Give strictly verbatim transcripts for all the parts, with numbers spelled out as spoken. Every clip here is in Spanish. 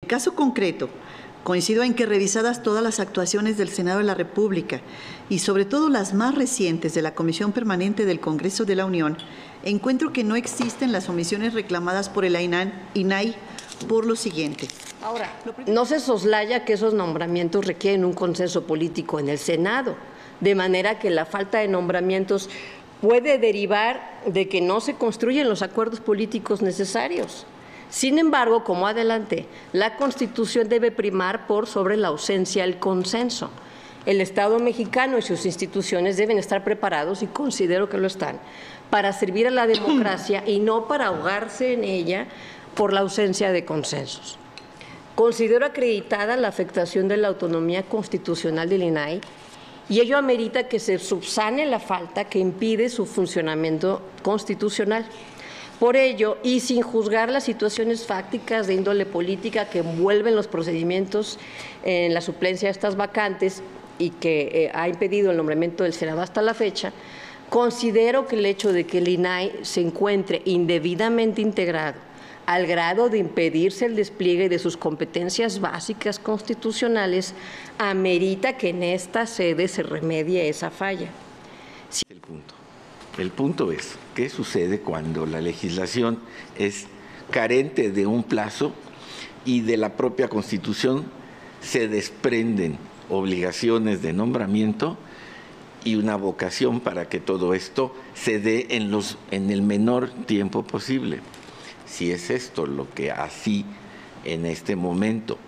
Caso concreto, coincido en que revisadas todas las actuaciones del Senado de la República y sobre todo las más recientes de la Comisión Permanente del Congreso de la Unión, encuentro que no existen las omisiones reclamadas por el I N A I por lo siguiente. Ahora, no se soslaya que esos nombramientos requieren un consenso político en el Senado, de manera que la falta de nombramientos puede derivar de que no se construyen los acuerdos políticos necesarios. Sin embargo, como adelanté, la Constitución debe primar por sobre la ausencia del consenso. El Estado mexicano y sus instituciones deben estar preparados, y considero que lo están, para servir a la democracia y no para ahogarse en ella por la ausencia de consensos. Considero acreditada la afectación de la autonomía constitucional del I N A I y ello amerita que se subsane la falta que impide su funcionamiento constitucional. Por ello, y sin juzgar las situaciones fácticas de índole política que envuelven los procedimientos en la suplencia de estas vacantes y que eh, ha impedido el nombramiento del Senado hasta la fecha, considero que el hecho de que el I N A I se encuentre indebidamente integrado al grado de impedirse el despliegue de sus competencias básicas constitucionales amerita que en esta sede se remedie esa falla. Sí. El punto. El punto es, ¿qué sucede cuando la legislación es carente de un plazo y de la propia Constitución se desprenden obligaciones de nombramiento y una vocación para que todo esto se dé en, los, en el menor tiempo posible? Si es esto lo que así en este momento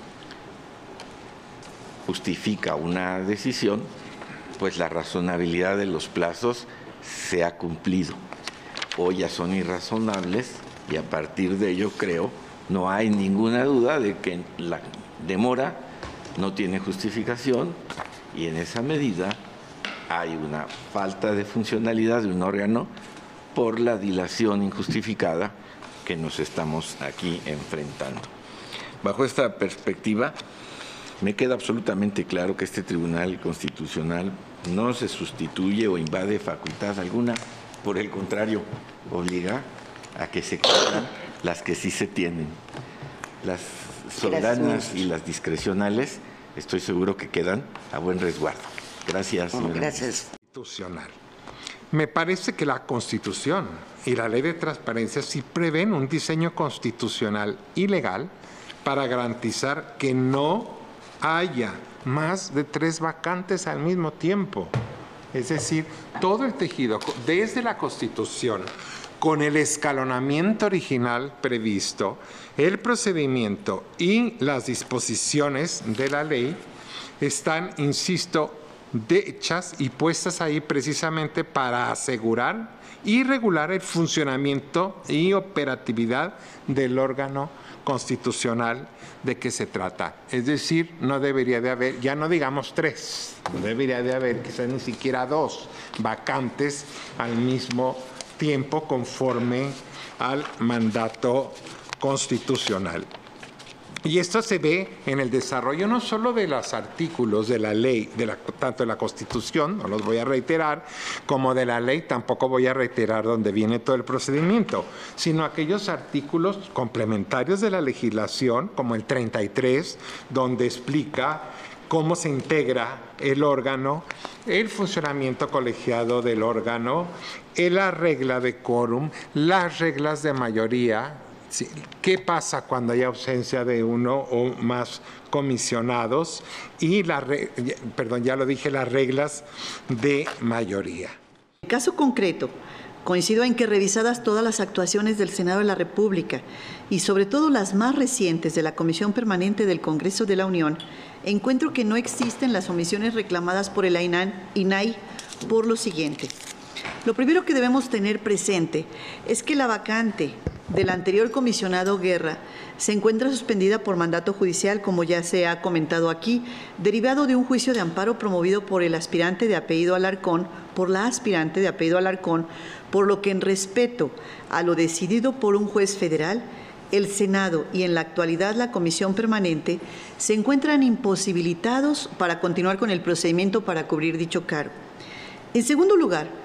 justifica una decisión, pues la razonabilidad de los plazos se ha cumplido. Hoy ya son irrazonables y a partir de ello creo no hay ninguna duda de que la demora no tiene justificación y en esa medida hay una falta de funcionalidad de un órgano por la dilación injustificada que nos estamos aquí enfrentando. Bajo esta perspectiva, me queda absolutamente claro que este Tribunal Constitucional no se sustituye o invade facultad alguna, por el contrario, obliga a que se cumplan las que sí se tienen. Las soberanas y las discrecionales, estoy seguro que quedan a buen resguardo. Gracias, señora. Gracias. Constitucional. Me parece que la Constitución y la Ley de Transparencia sí prevén un diseño constitucional y legal para garantizar que no haya más de tres vacantes al mismo tiempo. Es decir, todo el tejido, desde la Constitución, con el escalonamiento original previsto, el procedimiento y las disposiciones de la ley están, insisto, hechas y puestas ahí precisamente para asegurar y regular el funcionamiento y operatividad del órgano constitucional de que se trata. Es decir, no debería de haber, ya no digamos tres, no debería de haber quizás ni siquiera dos vacantes al mismo tiempo conforme al mandato constitucional. Y esto se ve en el desarrollo no solo de los artículos de la ley, de la, tanto de la Constitución, no los voy a reiterar, como de la ley, tampoco voy a reiterar donde viene todo el procedimiento, sino aquellos artículos complementarios de la legislación, como el treinta y tres, donde explica cómo se integra el órgano, el funcionamiento colegiado del órgano, la regla de quórum, las reglas de mayoría. Sí. ¿Qué pasa cuando hay ausencia de uno o más comisionados? Y, la, perdón, ya lo dije, las reglas de mayoría. En caso concreto, coincido en que revisadas todas las actuaciones del Senado de la República y sobre todo las más recientes de la Comisión Permanente del Congreso de la Unión, encuentro que no existen las omisiones reclamadas por el I N A I por lo siguiente. Lo primero que debemos tener presente es que la vacante del anterior comisionado Guerra se encuentra suspendida por mandato judicial, como ya se ha comentado aquí, derivado de un juicio de amparo promovido por el aspirante de apellido Alarcón, por la aspirante de apellido Alarcón, por lo que en respeto a lo decidido por un juez federal, el Senado y en la actualidad la Comisión Permanente se encuentran imposibilitados para continuar con el procedimiento para cubrir dicho cargo. En segundo lugar,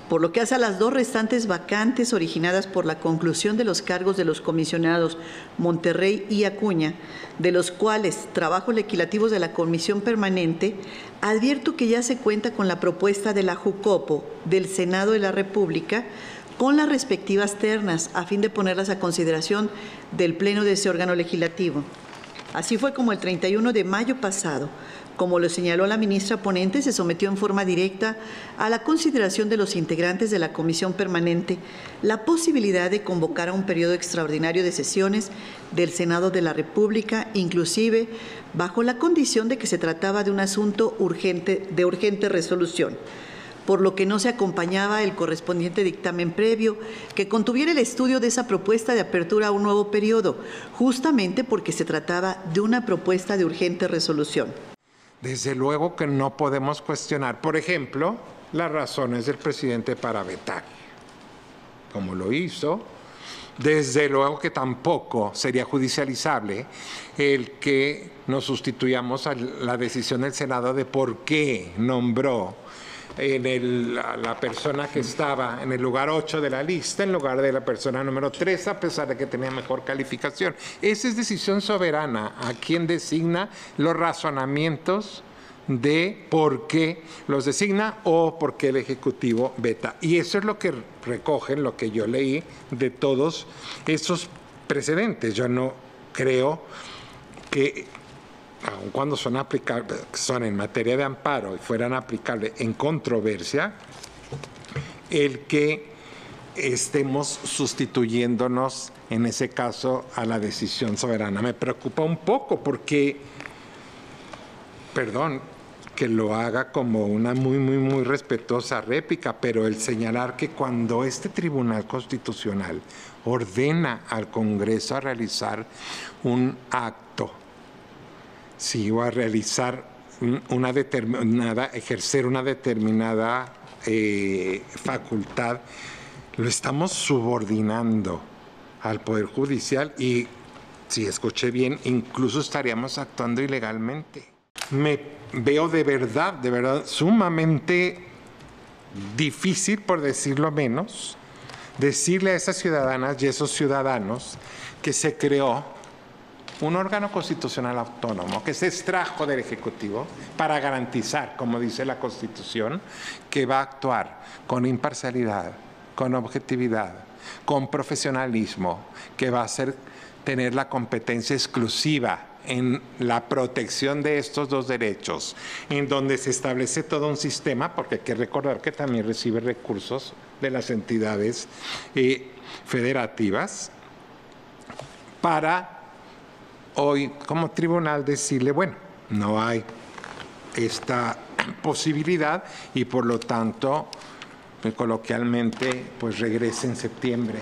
Por lo que hace a las dos restantes vacantes originadas por la conclusión de los cargos de los comisionados Monterrey y Acuña, de los cuales trabajos legislativos de la Comisión Permanente, advierto que ya se cuenta con la propuesta de la Jucopo del Senado de la República con las respectivas ternas a fin de ponerlas a consideración del Pleno de ese órgano legislativo. Así fue como el treinta y uno de mayo pasado, como lo señaló la ministra ponente, se sometió en forma directa a la consideración de los integrantes de la Comisión Permanente la posibilidad de convocar a un periodo extraordinario de sesiones del Senado de la República, inclusive bajo la condición de que se trataba de un asunto urgente, de urgente resolución, por lo que no se acompañaba el correspondiente dictamen previo que contuviera el estudio de esa propuesta de apertura a un nuevo periodo, justamente porque se trataba de una propuesta de urgente resolución. Desde luego que no podemos cuestionar, por ejemplo, las razones del presidente para vetar, como lo hizo. Desde luego que tampoco sería judicializable el que nos sustituyamos a la decisión del Senado de por qué nombró en el, la, la persona que estaba en el lugar ocho de la lista en lugar de la persona número tres, a pesar de que tenía mejor calificación. Esa es decisión soberana a quien designa los razonamientos de por qué los designa o por qué el Ejecutivo veta. Y eso es lo que recogen, lo que yo leí de todos esos precedentes. Yo no creo que, aun cuando son aplicables, son en materia de amparo y fueran aplicables en controversia, el que estemos sustituyéndonos en ese caso a la decisión soberana. Me preocupa un poco porque, perdón, que lo haga como una muy, muy, muy respetuosa réplica, pero el señalar que cuando este Tribunal Constitucional ordena al Congreso a realizar un acto, sí, o a realizar una determinada, ejercer una determinada eh, facultad, lo estamos subordinando al Poder Judicial y, si escuché bien, incluso estaríamos actuando ilegalmente. Me veo de verdad, de verdad, sumamente difícil, por decirlo menos, decirle a esas ciudadanas y esos ciudadanos que se creó un órgano constitucional autónomo que se extrajo del Ejecutivo para garantizar, como dice la Constitución, que va a actuar con imparcialidad, con objetividad, con profesionalismo, que va a ser, tener la competencia exclusiva en la protección de estos dos derechos, en donde se establece todo un sistema, porque hay que recordar que también recibe recursos de las entidades eh, federativas, para hoy como tribunal decirle, bueno, no hay esta posibilidad y por lo tanto, pues, coloquialmente, pues regrese en septiembre,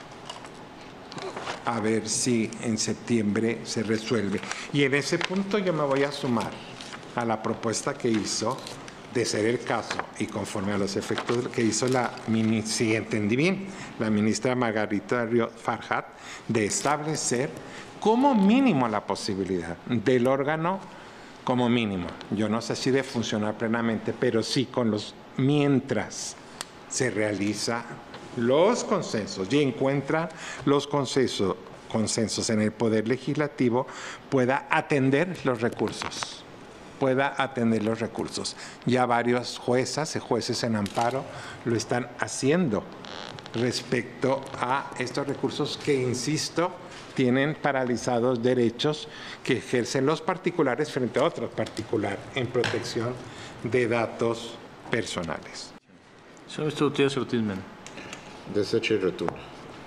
a ver si en septiembre se resuelve. Y en ese punto yo me voy a sumar a la propuesta que hizo, de ser el caso, y conforme a los efectos que hizo la ministra, si entendí bien, la ministra Margarita Ríos Farjat, de establecer como mínimo la posibilidad del órgano, como mínimo. Yo no sé si de funcionar plenamente, pero sí con los, mientras se realiza los consensos y encuentra los consensos, consensos en el Poder Legislativo, pueda atender los recursos, pueda atender los recursos. Ya varios juezas y jueces en amparo lo están haciendo respecto a estos recursos que, insisto, tienen paralizados derechos que ejercen los particulares frente a otros particulares en protección de datos personales. Señor ministro Gutiérrez Ortiz Mena. Desecho y retorno.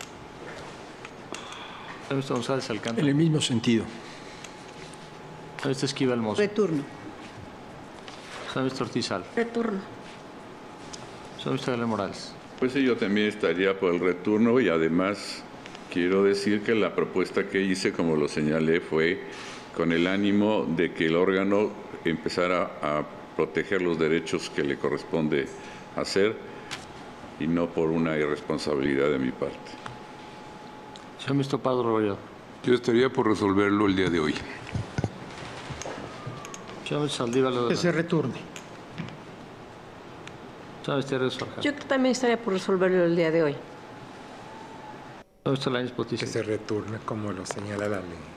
Señor ministro González Alcántara. En el mismo sentido. Señor ministro Esquivel Mozo. Retorno. Señor ministro Ortiz Al. Retorno. Señor ministro Gabriel Morales. Pues sí, yo también estaría por el retorno y además quiero decir que la propuesta que hice, como lo señalé, fue con el ánimo de que el órgano empezara a proteger los derechos que le corresponde hacer y no por una irresponsabilidad de mi parte. Señor ministro Pardo Rebolledo. Yo estaría por resolverlo el día de hoy. Señor ministro Saldívar Ledesma. Que se retorne. Señor Señora Ministra Farjat. Yo también estaría por resolverlo el día de hoy. Señora Ministra Lainez Que Potisek. se returne como lo señala la ley.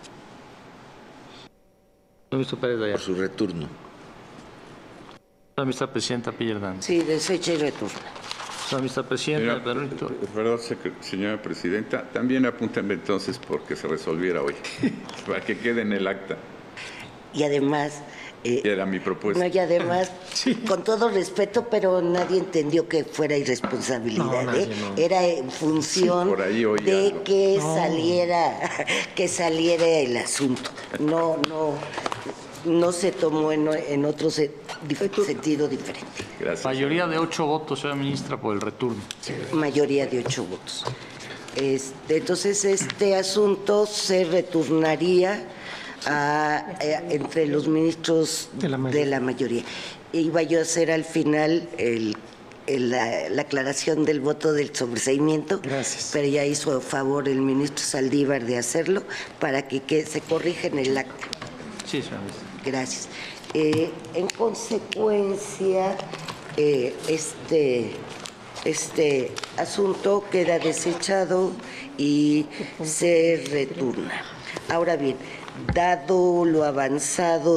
Señor Ministro Pérez Dayal. Por su retorno. Señora Ministra Presidenta Piña Hernández. Sí, desecha y retorna. Señora Ministra Presidenta del Señora, Perú. perdón, secre- señora Presidenta, también apúntame entonces porque se resolviera hoy, para que quede en el acta. Y además, eh, Y era mi propuesta. no, y además, con todo respeto, pero nadie entendió que fuera irresponsabilidad. No, nadie, ¿eh? no. Era en función Sí, por ahí oí de algo. que saliera, que saliera el asunto. No, no, no se tomó en, en otro se- dif- sentido diferente. Gracias. Mayoría de ocho votos, señora Ministra, por el retorno. Mayoría de ocho votos. Este, entonces, este asunto se retornaría a, a- entre los ministros de la, mayoría. Iba yo a hacer al final el, el- la, la aclaración del voto del sobreseimiento, Gracias. pero ya hizo a favor el ministro Saldívar de hacerlo para que, que se corrija en el acta. Sí, señora Ministra. Gracias. Eh, en consecuencia, eh, este, este asunto queda desechado y se retorna. Ahora bien, dado lo avanzado